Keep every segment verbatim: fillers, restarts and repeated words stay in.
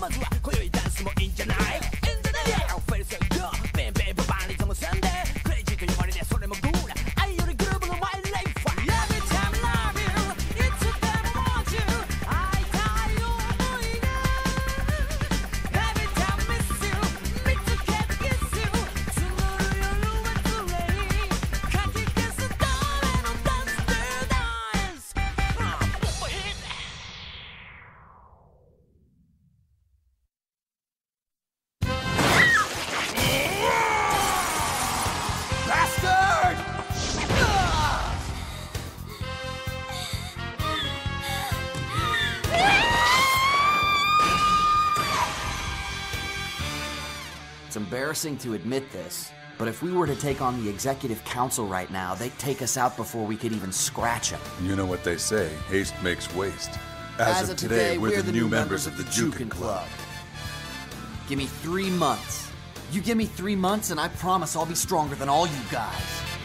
It's embarrassing to admit this, but if we were to take on the Executive Council right now, they'd take us out before we could even scratch them. You know what they say, haste makes waste. As, As of, of today, today, we're, we're the, the new members of the Jukin Club. Give me three months. You give me three months and I promise I'll be stronger than all you guys.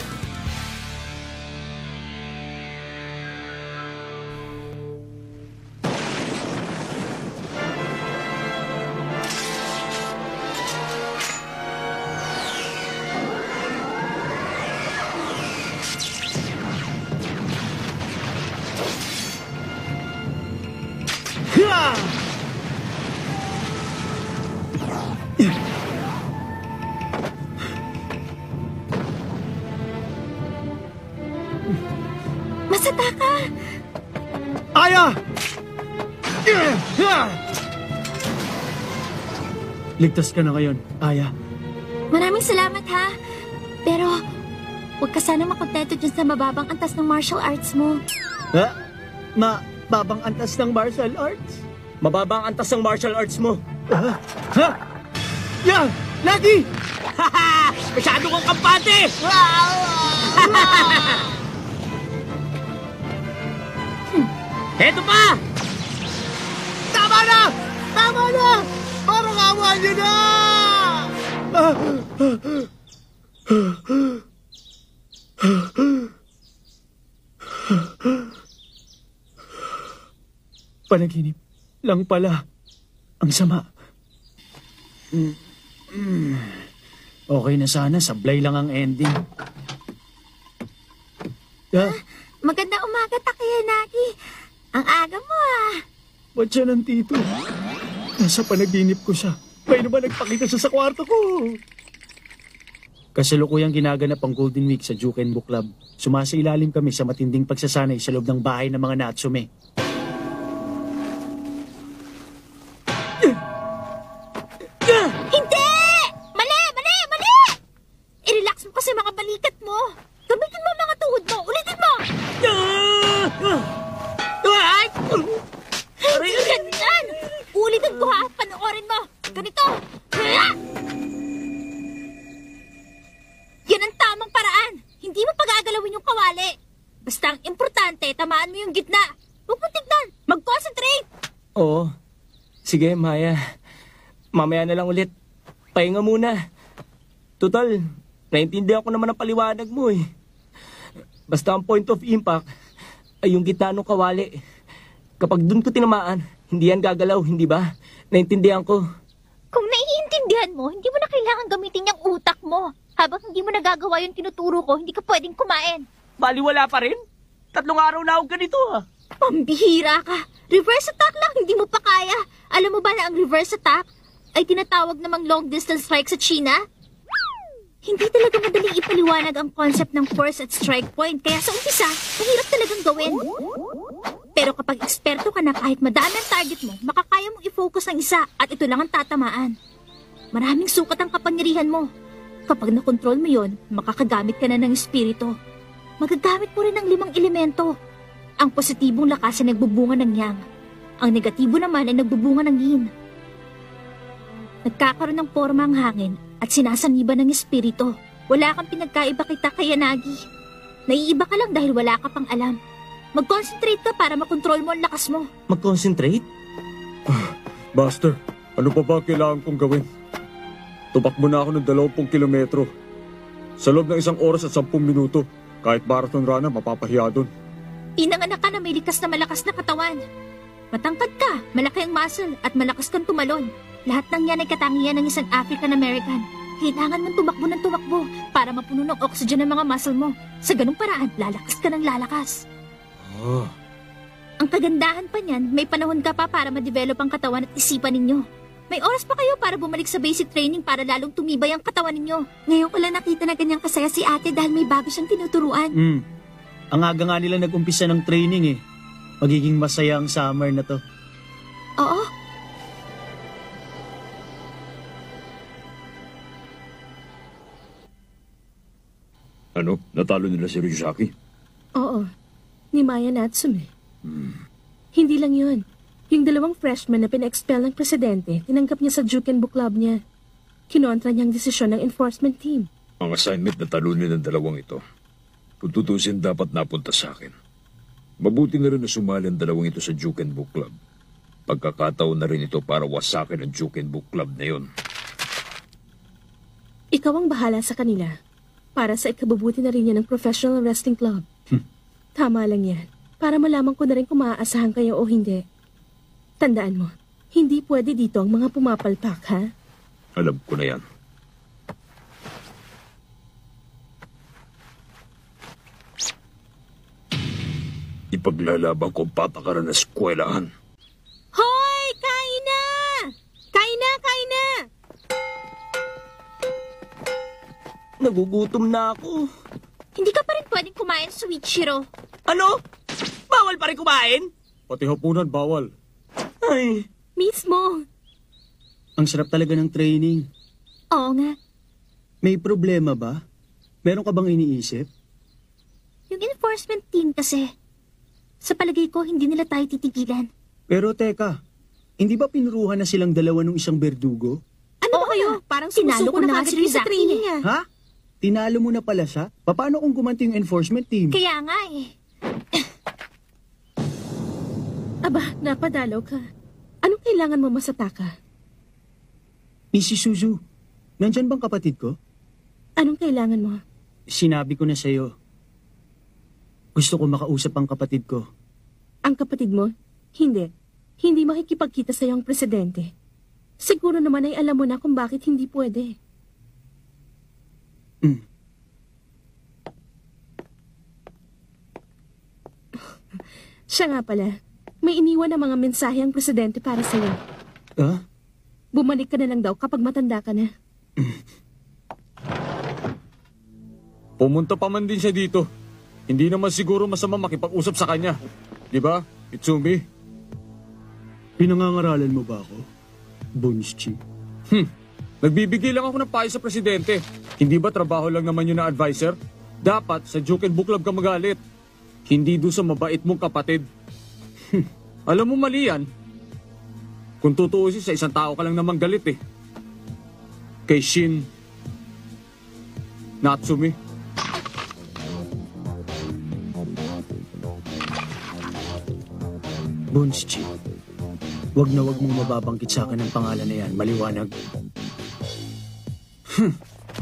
Masataka! Aya! Ligtas ka na ngayon, Aya. Maraming salamat, ha? Pero, huwag ka sana makontento dyan sa mababang antas ng martial arts mo. Ha? Mababang antas ng martial arts? Mababang antas ng martial arts mo. Ha? Ha? Yan! Lagi! Haha! Masyado kang kampante! Heto pa! Tama na! Tama na! Parang awa niyo na! Panaginip lang pala. Ang sama. Mm. Mm. Okay na sana, sablay lang ang ending. Ah, magandang umaga, Takeyanagi. Ang aga mo, ah. Ba't siya nandito? Nasa panaginip ko siya. May naman nagpakita siya sa kwarto ko. Kasalukuyang ginaganap ang Golden Week sa Juken Book Club. Sumasailalim kami sa matinding pagsasanay sa loob ng bahay ng mga Natsume. Hindi! Mali! Mali! Mali! I-relax mo kasi mga balikat mo. Gamitin mo mga tuhod mo. Ulitin mo! Hindi ganyan! Ulitin ko, ha? Panoorin mo. Ganito. Yan ang tamang paraan. Hindi mo pag-agalawin yung kawali. Basta ang importante, tamaan mo yung gitna. Huwag mo tignan. Mag-concentrate. Oo. Sige, Maya. Mamaya na lang ulit. Pahinga muna. Total, naintindihan ko naman ang paliwanag mo eh. Basta ang point of impact ay yung gitna ng kawali. Kapag dun ko tinamaan, hindi yan gagalaw, hindi ba? Naintindihan ko. Kung naiintindihan mo, hindi mo na kailangan gamitin yung utak mo. Habang hindi mo nagagawa yung tinuturo ko, hindi ka pwedeng kumain. Baliwala pa rin? Tatlong araw na akong ganito ah. Pambihira ka. Reverse attack lang, hindi mo pa kaya. Alam mo ba na ang reverse attack ay tinatawag namang long distance strike sa China? Hindi talaga madaling ipaliwanag ang concept ng force at strike point, kaya sa umpisa, mahirap talagang gawin. Pero kapag eksperto ka na kahit madami ang target mo, makakaya mong i-focus ang isa at ito lang ang tatamaan. Maraming sukat ang kapangyarihan mo. Kapag nakontrol mo yon, makakagamit ka na ng espiritu. Magagamit mo rin ang limang elemento. Ang positibong lakas ay nagbubunga ng yang. Ang negatibo naman ay nagbubunga ng yin. Nagkakaroon ng forma ang hangin at sinasaniba ng espiritu. Wala kang pinagkaiba kay Takeyanagi. Naiiba ka lang dahil wala ka pang alam. Mag-concentrate ka para makontrol mo ang lakas mo. Mag-concentrate? Master, ano pa ba kailangan kong gawin? Tumakbo na ako ng dalawampung kilometro. Sa loob ng isang oras at sampung minuto. Kahit marathon runner, mapapahiya doon. Pinanganak ka na may likas na malakas na katawan. Matangkad ka, malaki ang muscle, at malakas kang tumalon. Lahat ng yan ay katangian ng isang African American. Kailangan mong tumakbo ng tumakbo para mapuno ng oxygen ng mga muscle mo. Sa ganung paraan, lalakas ka ng lalakas. Ah, Ang kagandahan pa niyan, may panahon ka pa para ma-develop ang katawan at isipan ninyo. May oras pa kayo para bumalik sa basic training para lalong tumibay ang katawan ninyo. Ngayon ko lang nakita na ganyang kasaya si ate dahil may bago siyang tinuturuan. Hmm. Ang aga nga nila nag-umpisa ng training eh. Magiging masaya ang summer na to. Oo, ano? Natalo nila si Ryuzaki? Oo, ni Maya Natsume. Hindi lang yun. Yung dalawang freshman na pina-expel ng presidente, tinanggap niya sa Jukenbu Club niya. Kinontra niya ang desisyon ng enforcement team. Ang assignment na talunin ng dalawang ito. Kung tutusin, dapat napunta sa akin. Mabuti na rin na sumali ang dalawang ito sa Jukenbu Club. Pagkakataon na rin ito para wasakin ang Jukenbu Club na yon. Ikaw ang bahala sa kanila. Para sa ikabubuti na rin niya ng professional wrestling club. Tama lang yan. Para malaman ko na rin kung maaasahan kayo o hindi. Tandaan mo, hindi pwede dito ang mga pumapalpak, ha? Alam ko na yan. Ipaglalaban ko ang patakaran na eskwelahan. Hoy! Kain na! Kain na! Kain na! Nagugutom na ako. hindi ka pa rin pwedeng kumain sa Suichiro. Ano? Bawal pa rin kumain? Pati hapunan, bawal. Ay, Mismo. Ang sarap talaga ng training. Oo nga. May problema ba? Meron ka bang iniisip? Yung enforcement team kasi. Sa palagay ko, hindi nila tayo titigilan. Pero teka, hindi ba pinuruhan na silang dalawa ng isang berdugo? Ano ba Oo kayo? nga. Parang Tinalo sumusuko ko na na nga kagad si kayo sa Rizaki training eh. ah. Ha? Tinalo mo na pala siya? Paano kung gumanti yung enforcement team? Kaya nga eh. Aba, napadalaw ka. Anong kailangan mo masataka? Missus Suzu, nandyan bang kapatid ko? Anong kailangan mo? Sinabi ko na sa'yo. Gusto ko makausap ang kapatid ko. Ang kapatid mo? Hindi. Hindi makikipagkita sa'yo ang presidente. Siguro naman ay alam mo na kung bakit hindi pwede. Mm. Siya nga pala, may iniwan ng mga mensahe ang presidente para sa'yo. Ah? Bumalik ka na lang daw kapag matanda ka na. Pumunta pa man din siya dito. Hindi naman siguro masama makipag-usap sa kanya. Di ba, Itsumi? Pinangangaralan mo ba ako? Bunchi. Hmm, nagbibigay lang ako ng payo sa presidente. Hindi ba trabaho lang naman yun na advisor? Dapat sa Juken Book Club ka magalit. Hindi doon sa mabait mong kapatid. Hmm, alam mo mali yan. Kung tutuusin sa isang tao ka lang naman galit eh. Kay Shin Natsumi. Bunchi. Wag na wag mong mababangkit sa akin ang pangalan na yan. Maliwanag. Hmm.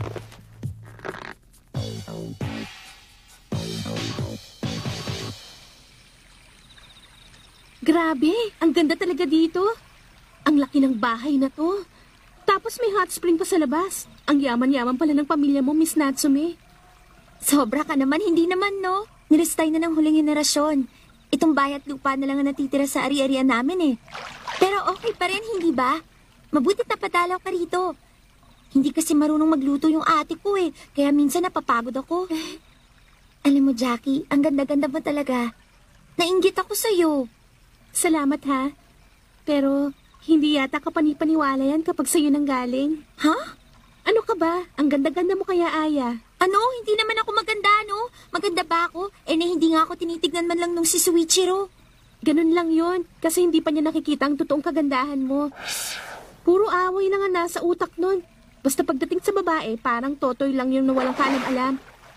Grabe, ang ganda talaga dito. Ang laki ng bahay na to. Tapos may hot spring pa sa labas. Ang yaman-yaman pala ng pamilya mo, Miss Natsume. Sobra ka naman, hindi naman no. Nirestay na ng huling henerasyon. Itong bayat lupa na lang ang natitira sa ari-arian namin eh. Pero okay pa rin, hindi ba? Mabuti napadalaw ka rito. Hindi kasi marunong magluto yung ate ko eh. Kaya minsan napapagod ako. Alam mo, Jackie, ang ganda-ganda mo talaga. Nainggit ako sa'yo. Salamat ha. Pero hindi yata kapanipaniwala yan kapag sa'yo nang galing. Ha? Ano ka ba? Ang ganda-ganda mo kaya, Aya. Ano? Hindi naman ako maganda, no? Maganda ba ako? Eh na hindi nga ako tinitignan man lang nung si Suichiro. Ganun lang yon, kasi hindi pa niya nakikita ang totoong kagandahan mo. Puro away lang ang nasa utak nun. Basta pagdating sa babae, parang totoy lang yung nawalang kaalam-alam.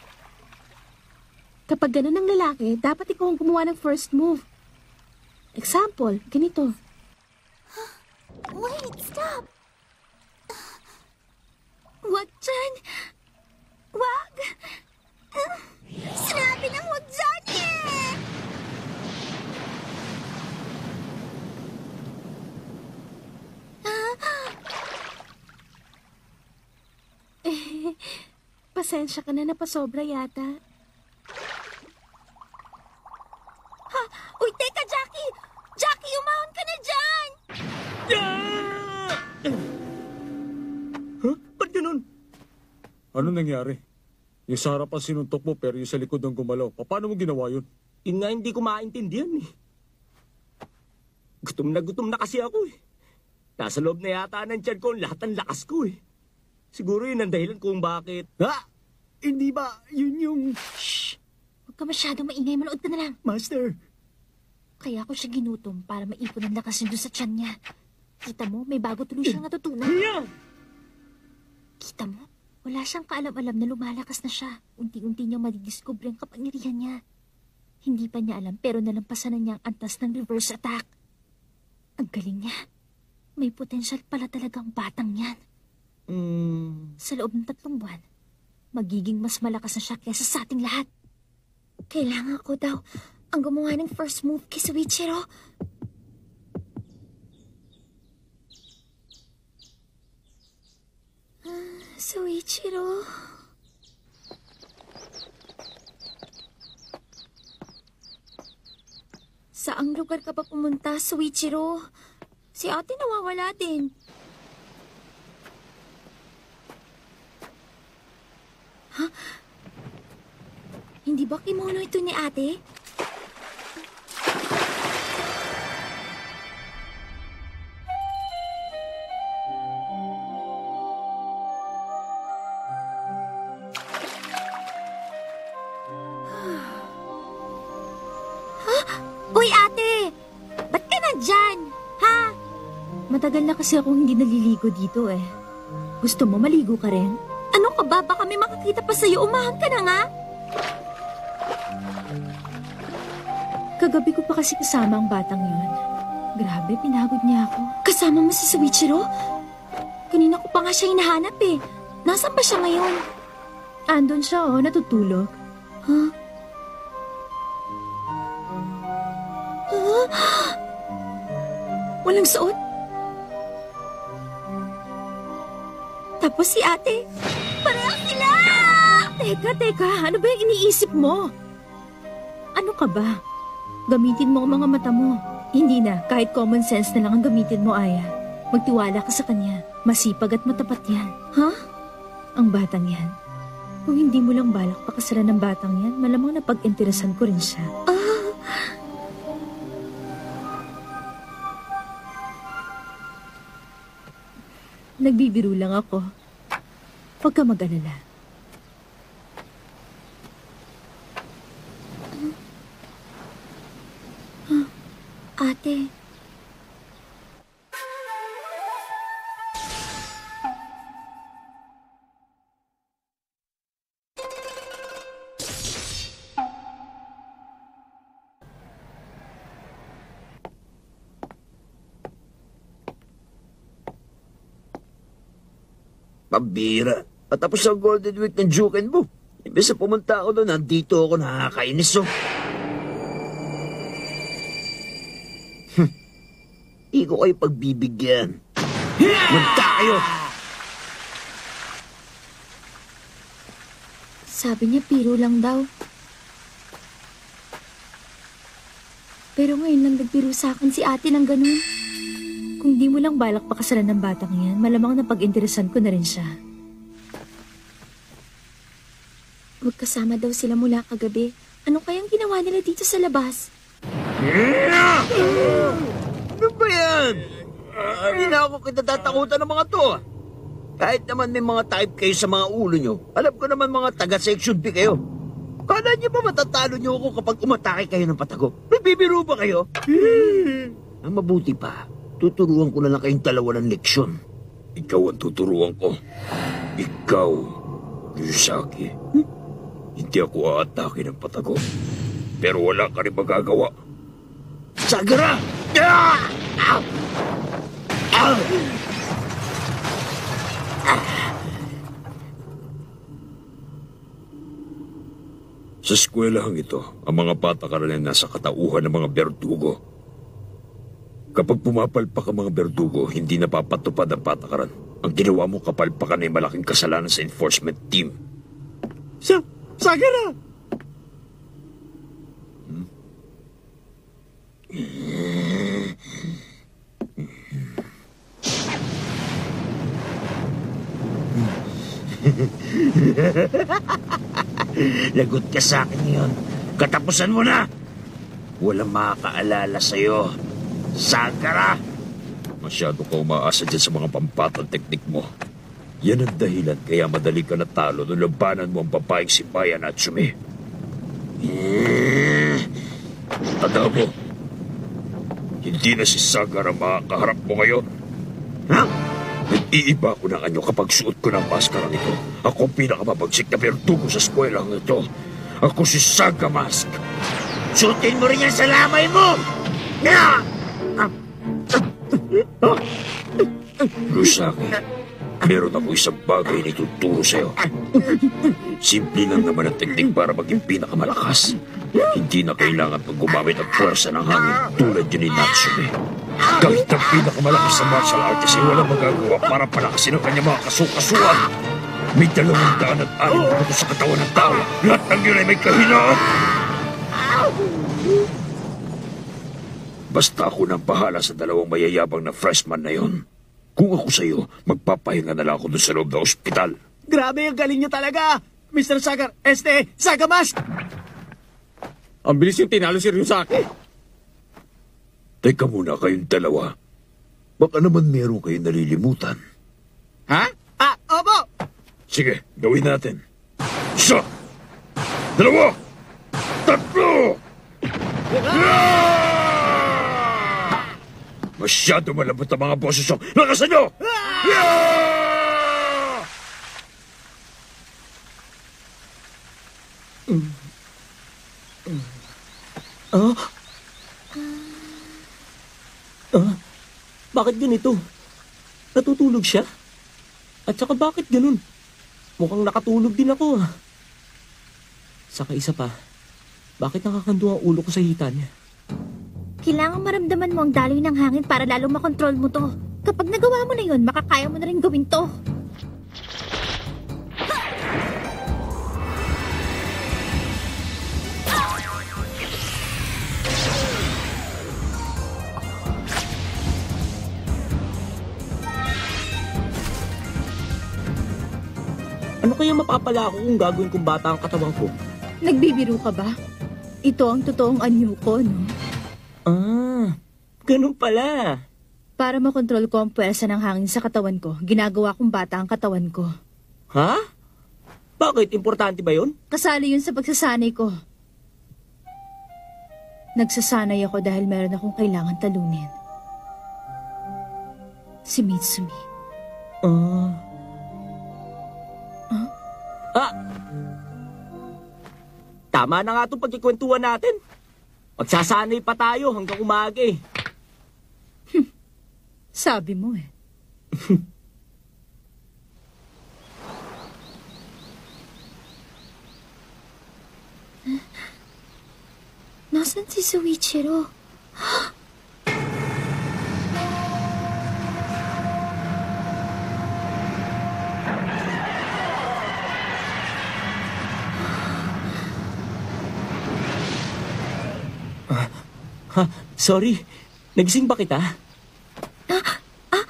Kapag ganun ang lalaki, dapat ikaw ang gumawa ng first move. Example, ganito. Wait, stop! Wag dyan! Wag! Sinabi ng wag dyan eh! Pasensya ka na, napasobra yata. Ha? Uy, teka, Jackie! Jackie, umahon ka na dyan! Huh? Ba't ganun? Ano nangyari? Yung sa harapan sinuntok mo pero yung sa likod ng gumalaw. Paano mo ginawa yun? Yun nga hindi ko maintindihan eh. Gutom na gutom na kasi ako eh. Nasa loob na yata ng tiyan ko ang lahat ng lakas ko eh. Siguro yun ang dahilan kung bakit. Ha? Hindi ba yun yung... Shh! Huwag ka masyadong maingay, manood ka na lang. Master? Kaya ako siya ginutom para maipon ang lakas niya doon sa tiyan niya. Kita mo, may bago tuloy siyang natutunan. Yeah! Kita mo, wala siyang kaalam-alam na lumalakas na siya. Unti-unti niyang madidiscover ang kapangyarihan niya. Hindi pa niya alam pero nalampasan na niya ang antas ng reverse attack. Ang galing niya. May potensyal pala talagang batang yan. Mm. Sa loob ng tatlong buwan, magiging mas malakas na siya kesa sa ating lahat. Kailangan ko daw ang gumawa ng first move kay Soichiro. Ah, Soichiro... Saang lugar ka pa pumunta, Soichiro? Si ate nawawala din. Ha? Hindi ba kimono ito ni ate? Uy, ate! Ba't ka nandyan? Ha? Matagal na kasi akong hindi naliligo dito eh. Gusto mo maligo ka rin? Ano ka ba? Baka may makakita pa sa'yo. Umahan ka na nga. Kagabi ko pa kasi kasama ang batang yun. Grabe, pinagod niya ako. Kasama mo si Soichiro? Kanina ko pa nga siya hinahanap eh. Nasaan ba siya ngayon? Andun siya oh, natutulog. Huh? Huh? Walang suot? Tapos si ate, pareho sila! Teka, teka, ano ba yung iniisip mo? Ano ka ba? Gamitin mo ang mga mata mo. Hindi na, kahit common sense na lang ang gamitin mo, Aya. Magtiwala ka sa kanya. Masipag at matapat yan. Ha? Huh? Ang batang yan. Kung hindi mo lang balak pakasalan ng batang yan, malamang napag-interesan ko rin siya. Ah! Nagbibiro lang ako. Huwag ka mag-alala. Huh? Ate. Pambira. Patapos ang Golden Week ng Juken mo. Imbes na pumunta ako doon, nandito ako nakakainis, oh. Hm. Di ko kayo pagbibigyan. Magka kayo! Sabi niya piro lang daw. Pero ngayon lang nagbiro sa akin si ate ng ganun. Kung di mo lang balak pakasalan ng batang yan, malamang napag-interesan ko na rin siya. Magkasama daw sila mula kagabi. Ano kayang ginawa nila dito sa labas? Ano ba yan? Hindi na ako kitatakutan ng mga to. Kahit naman may mga type kayo sa mga ulo nyo, alam ko naman mga taga-section B kayo. Kala nyo ba matatalo nyo ako kapag umatake kayo ng patago? Nagbibiro ba kayo? Ang mabuti pa, tuturuan ko na lang kayong dalawa ng leksyon. Ikaw ang tuturuan ko. Ikaw, Ryusaki. Hmm? Hindi ako aatake ng patago. Pero wala ka rin magagawa. Sagara! Ah! Ah! Ah! Sa eskwelahang ito, ang mga patakaran ay nasa katauhan ng mga berdugo. Kapag pumapalpak ang mga berdugo, hindi napapatupad ang patakaran. Ang ginawa mo kapalpakan ay malaking kasalanan sa enforcement team. Sa, Sagara! Lagot ka sa akin ngayon. Katapusan mo na! Walang makakaalala sa'yo. Sagara! Masyado ka umaasa dyan sa mga pampatang teknik mo. Yan ang dahilan kaya madali ka natalo nung labanan mo ang babaeng si Maya Natsume. Tanda mo, hindi na si Sagara makakaharap mo ngayon. Ha? Nag-iiba ko ng anyo kapag suot ko ng maskarang ito. Ako ang pinakamabagsik na berdugo sa eskwelahan ito. Ako si Saga Mask. Suotin mo rin yan sa lamay mo! Ah! Lusaki, meron ako isang bagay na ituturo sa'yo. Simple lang naman ang teknik para maging pinakamalakas. Hindi na kailangan pag gumamit ang pwersa ng hangin tulad yun ni Natsume. Kahit ang pinakamalakas sa martial artist ay walang magagawa para palakasin ang kanyang mga kasukasuan. May dalawang daan at anim na buto sa katawan ng tao. Lahat ng yun ay may kahinaan. Basta ako nang bahala sa dalawang mayayabang na freshman na yon. Kung ako sa'yo, magpapahinga na lang ako doon sa loob ng ospital. Grabe, ang galing niyo talaga! Mister Sagar, este, Saga Mask! Ang bilis yung tinalo si Ryusaki. Teka muna kayong dalawa. Baka naman meron kayong nalilimutan. Ha? Ah, opo! Sige, gawin natin. Isa! Dalawa! Tatlo! Masyado malambot ang mga boses nyo. Lakasan nyo! Ah? Ah? Bakit ganito? Natutulog siya? At saka bakit ganun? Mukhang nakatulog din ako ah. Saka isa pa, bakit nakakando ang ulo ko sa hita niya? Kailangan maramdaman mo ang daloy ng hangin para lalong makontrol mo to. Kapag nagawa mo na yun, makakaya mo na rin gawin to. Ano kaya mapapala ako kung gagawin kong bata ang katawan ko? Nagbibiro ka ba? Ito ang totoong anyo ko, no? Ah, ganun pala. Para makontrol ko ang puwersa ng hangin sa katawan ko, ginagawa kong bata ang katawan ko. Ha? Bakit? Importante ba yun? Kasali yun sa pagsasanay ko. Nagsasanay ako dahil meron akong kailangan talunin. Si Mitsumi. Ah... Huh? Ah! Tama na nga itong pagkikwentuhan natin. Magsasanay pa tayo hanggang umaga eh. Sabi mo eh. Nasaan si Soichiro? Ha? Sorry. Nagising ba kita? Ah, ah.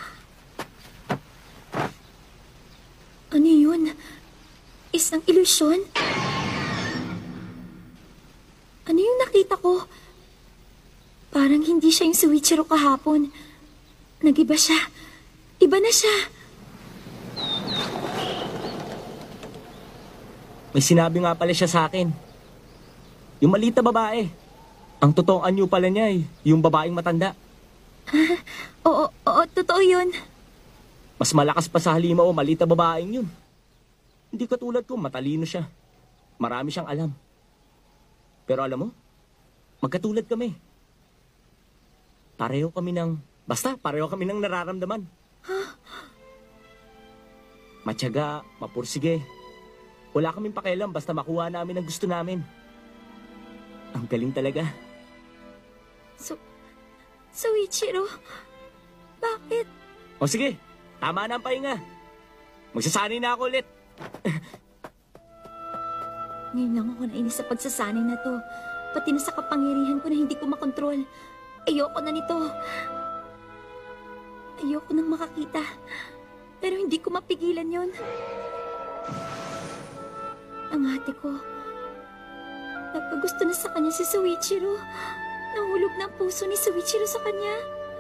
Ano yun? Isang ilusyon? Ano yung nakita ko? Parang hindi siya yung Soichiro kahapon. Nag-iba siya. Iba na siya. May sinabi nga pala siya sa akin. Yung maliit na babae. Ang totoong anyo pala niya eh, yung babaeng matanda. Ah, oo, oo, totoo yun. Mas malakas pa sa halimaw o maliit na babaeng yun. Hindi katulad ko, matalino siya. Marami siyang alam. Pero alam mo, magkatulad kami. Pareho kami ng, basta pareho kami ng nararamdaman. Matyaga, mapursige. Wala kaming pakialam basta makuha namin ang gusto namin. Ang galing talaga. So, Soichiro, bakit? O sige, tama na ang pahinga. Magsasanay na ako ulit. Ngayon lang ako nainis sa pagsasanay na to. Pati na sa kapangyarihan ko na hindi ko makontrol. Ayoko na nito. Ayoko nang makakita. Pero hindi ko mapigilan yon. Ang ate ko, napagusto na sa kanya si Soichiro. Nahulog na ang puso ni Soichiro sa kanya.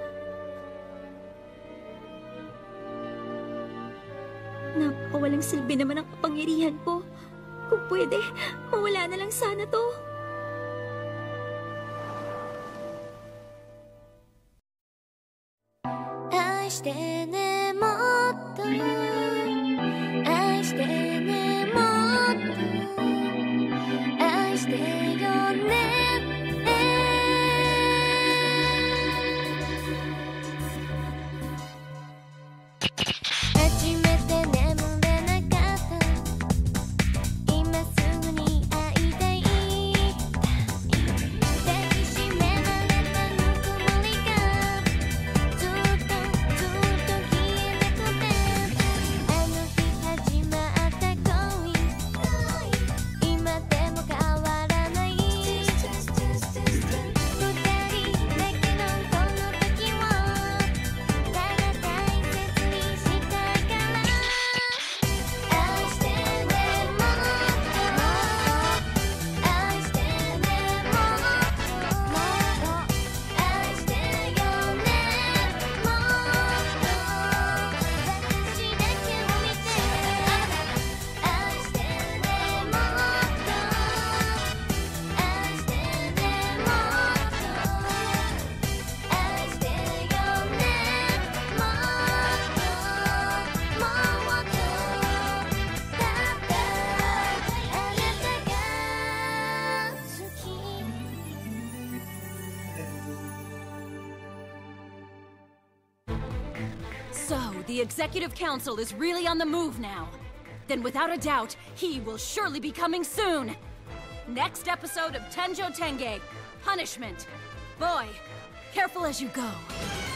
Napakawalang silbi naman ang kapangyarihan ko. Kung pwede, mawala na lang sana to. So, the Executive Council is really on the move now. Then without a doubt, he will surely be coming soon. Next episode of Tenjo Tenge, Punishment. Boy, careful as you go.